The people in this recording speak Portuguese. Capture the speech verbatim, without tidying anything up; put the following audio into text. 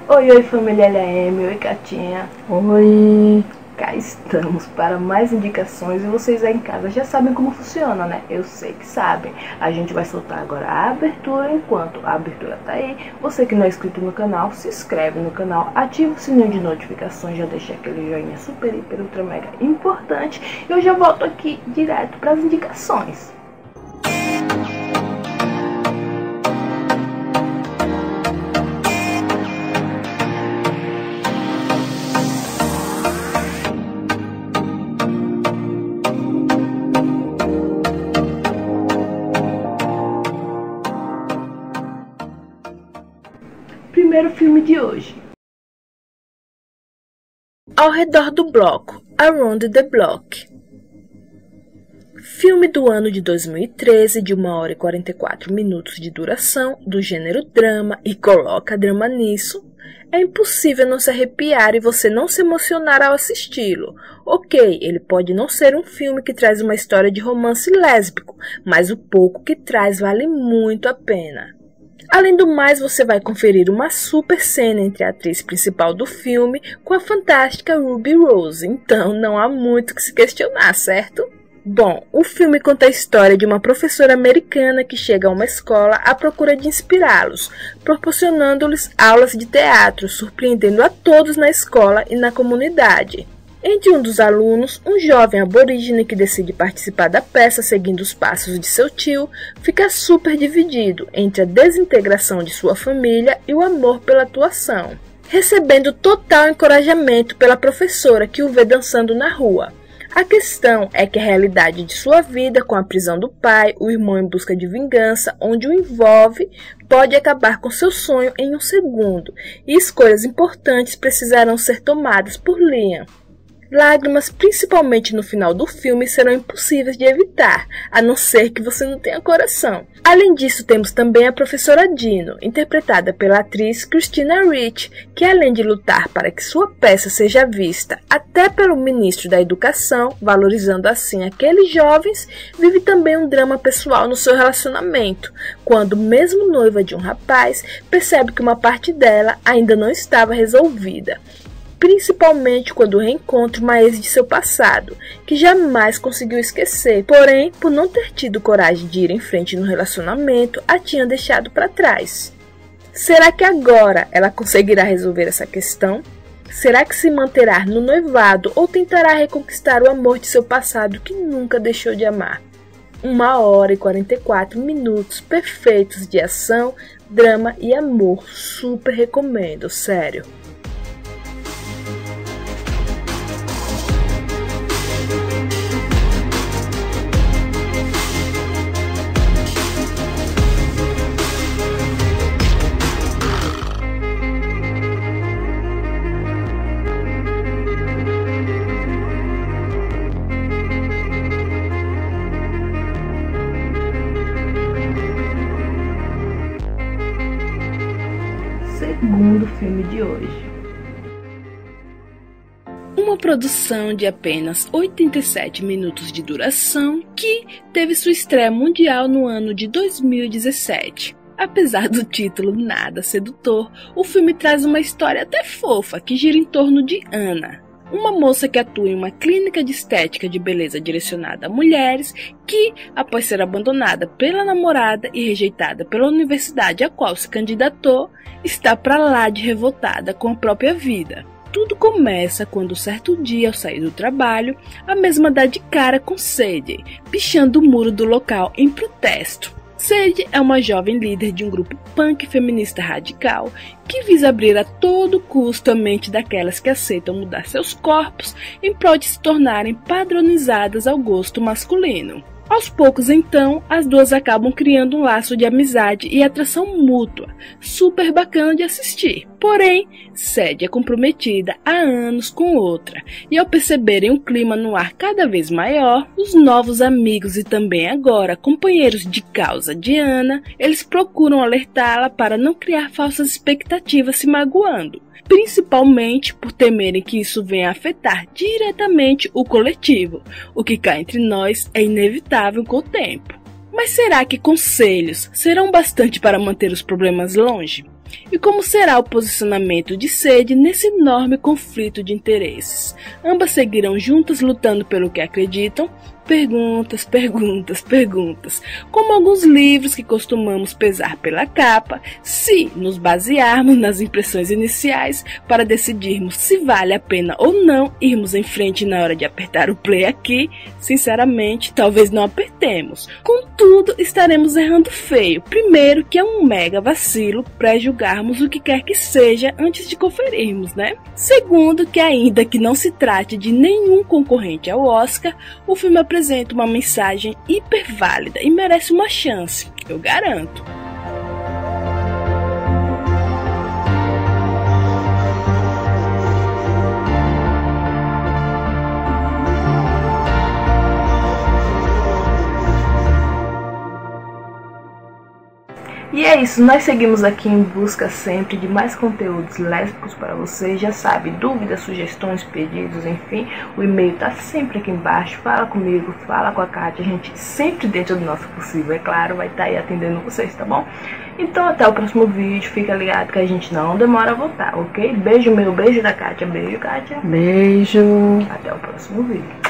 Oi, oi família L A M, oi Catinha. Oi. Cá estamos para mais indicações e vocês aí em casa já sabem como funciona, né? Eu sei que sabem. A gente vai soltar agora a abertura. Enquanto a abertura tá aí, você que não é inscrito no canal, se inscreve no canal, ativa o sininho de notificações, já deixa aquele joinha super, hiper, ultra, mega importante. E eu já volto aqui direto para as indicações. Primeiro filme de hoje. Ao redor do bloco, Around the Block. Filme do ano de dois mil e treze, de uma hora e quarenta e quatro minutos de duração, do gênero drama, e coloca drama nisso. É impossível não se arrepiar e você não se emocionar ao assisti-lo. Ok, ele pode não ser um filme que traz uma história de romance lésbico, mas o pouco que traz vale muito a pena. Além do mais, você vai conferir uma super cena entre a atriz principal do filme com a fantástica Ruby Rose, então não há muito que se questionar, certo? Bom, o filme conta a história de uma professora americana que chega a uma escola à procura de inspirá-los, proporcionando-lhes aulas de teatro, surpreendendo a todos na escola e na comunidade. Entre um dos alunos, um jovem aborígene que decide participar da peça seguindo os passos de seu tio, fica super dividido entre a desintegração de sua família e o amor pela atuação, recebendo total encorajamento pela professora que o vê dançando na rua. A questão é que a realidade de sua vida, com a prisão do pai, o irmão em busca de vingança, onde o envolve, pode acabar com seu sonho em um segundo, e escolhas importantes precisarão ser tomadas por Liam. Lágrimas, principalmente no final do filme, serão impossíveis de evitar, a não ser que você não tenha coração. Além disso, temos também a professora Dino, interpretada pela atriz Christina Ricci, que além de lutar para que sua peça seja vista até pelo ministro da Educação, valorizando assim aqueles jovens, vive também um drama pessoal no seu relacionamento, quando, mesmo noiva de um rapaz, percebe que uma parte dela ainda não estava resolvida. Principalmente quando reencontra uma ex de seu passado, que jamais conseguiu esquecer, porém, por não ter tido coragem de ir em frente no relacionamento, a tinha deixado para trás. Será que agora ela conseguirá resolver essa questão? Será que se manterá no noivado ou tentará reconquistar o amor de seu passado que nunca deixou de amar? Uma hora e quarenta e quatro minutos perfeitos de ação, drama e amor. Super recomendo, sério. Segundo filme de hoje. Uma produção de apenas oitenta e sete minutos de duração que teve sua estreia mundial no ano de dois mil e dezessete. Apesar do título nada sedutor, o filme traz uma história até fofa que gira em torno de Anna, uma moça que atua em uma clínica de estética de beleza direcionada a mulheres que, após ser abandonada pela namorada e rejeitada pela universidade a qual se candidatou, está pra lá de revoltada com a própria vida. Tudo começa quando, certo dia, ao sair do trabalho, a mesma dá de cara com Sadie, pichando o muro do local em protesto. Sadie é uma jovem líder de um grupo punk feminista radical que visa abrir a todo custo a mente daquelas que aceitam mudar seus corpos em prol de se tornarem padronizadas ao gosto masculino. Aos poucos, então, as duas acabam criando um laço de amizade e atração mútua, super bacana de assistir. Porém, Sadie é comprometida há anos com outra, e ao perceberem um clima no ar cada vez maior, os novos amigos e também agora companheiros de causa de Anna, eles procuram alertá-la para não criar falsas expectativas se magoando, principalmente por temerem que isso venha a afetar diretamente o coletivo, o que cá entre nós é inevitável com o tempo. Mas será que conselhos serão bastante para manter os problemas longe? E como será o posicionamento de Sadie nesse enorme conflito de interesses? Ambas seguirão juntas lutando pelo que acreditam? Perguntas, perguntas, perguntas. Como alguns livros que costumamos pesar pela capa, se nos basearmos nas impressões iniciais para decidirmos se vale a pena ou não irmos em frente na hora de apertar o play aqui, sinceramente, talvez não apertemos. Contudo, estaremos errando feio. Primeiro, que é um mega vacilo pré-julgarmos o que quer que seja antes de conferirmos, né? Segundo, que ainda que não se trate de nenhum concorrente ao Oscar, o filme apresenta apresenta uma mensagem hiper válida e merece uma chance, eu garanto. E é isso, nós seguimos aqui em busca sempre de mais conteúdos lésbicos para vocês. Já sabe, dúvidas, sugestões, pedidos, enfim, o e-mail tá sempre aqui embaixo. Fala comigo, fala com a Kátia, a gente sempre dentro do nosso possível, é claro, vai estar aí atendendo vocês, tá bom? Então até o próximo vídeo, fica ligado que a gente não demora a voltar, ok? Beijo meu, beijo da Kátia, beijo Kátia. Beijo. Até o próximo vídeo.